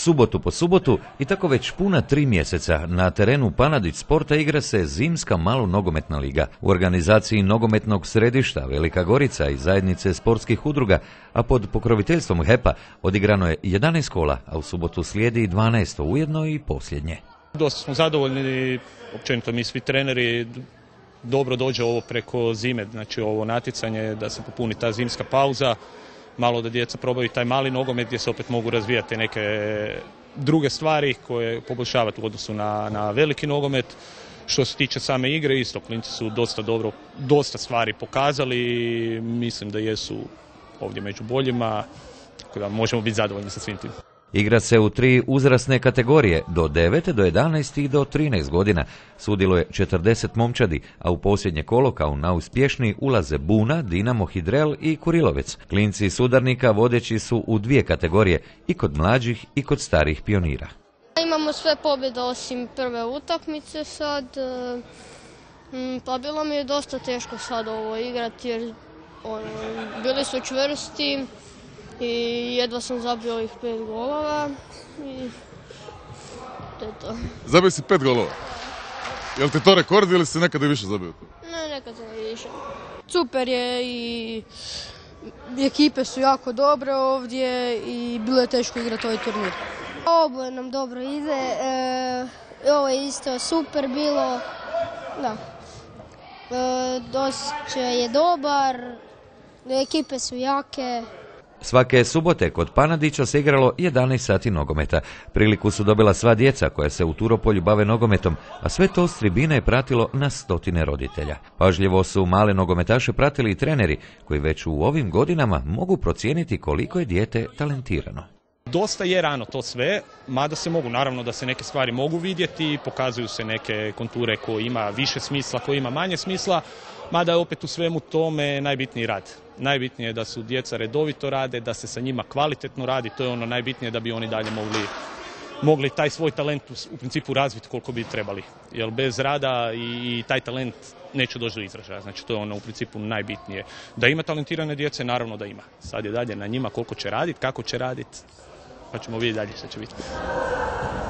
subotu po subotu i tako već puna 3 mjeseca na terenu Panadić Sporta igra se zimska malo nogometna liga. U organizaciji nogometnog središta Velika Gorica i zajednice sportskih udruga, a pod pokroviteljstvom HEP-a odigrano je 11 kola, a u subotu slijedi 12, ujedno i posljednje. Dosta smo zadovoljni, općenito mi svi treneri, dobro dođe ovo preko zime, znači ovo natjecanje, da se popuni ta zimska pauza, malo da djeca probaju taj mali nogomet gdje se opet mogu razvijati neke druge stvari koje poboljšavati u odnosu na veliki nogomet. Što se tiče same igre, isto klinci su dosta stvari pokazali i mislim da jesu ovdje među boljima, tako da možemo biti zadovoljni sa svim tim. Igra se u 3 uzrasne kategorije, do 9, do 11 i do 13 godina. Sudilo je 40 momčadi, a u posljednje kolo kao nauspješniji ulaze Buna, Dinamo, Hidrel i Kurilovec. Klinci sudarnika vodeći su u 2 kategorije, i kod mlađih i kod starih pionira. Imamo sve pobjede osim prve utakmice sad, pa bilo mi je dosta teško sad ovo igrati jer bili su čvrsti. I jedva sam zabio ovih 5 golova i to je to. Zabio si 5 golova? Je li ti to rekord ili si nekada više zabio? Ne, nekada više. Super je i ekipe su jako dobre ovdje i bilo je teško igrati ovaj turnir. Oboje nam dobro ide, ovo je isto super bilo, da. Dosta je dobar, ekipe su jake. Svake subote kod Panadića se igralo 11 sati nogometa. Priliku su dobila sva djeca koja se u Turopolju bave nogometom, a sve to s tribine je pratilo na stotine roditelja. Pažljivo su male nogometaše pratili i treneri koji već u ovim godinama mogu procijeniti koliko je dijete talentirano. Dosta je rano to sve, mada se mogu, naravno da se neke stvari mogu vidjeti, pokazuju se neke konture koje ima više smisla, koje ima manje smisla, mada je opet u svemu tome najbitniji rad. Najbitnije je da su djeca redovito rade, da se sa njima kvalitetno radi, to je ono najbitnije da bi oni dalje mogli taj svoj talent u principu razviti koliko bi trebali. Jer bez rada i taj talent neće doći do izražaja, znači to je ono u principu najbitnije. Da ima talentirane djece, naravno da ima. Sad je dalje na njima koliko će raditi, kako će raditi, pa ćemo vidjeti dalje što će biti.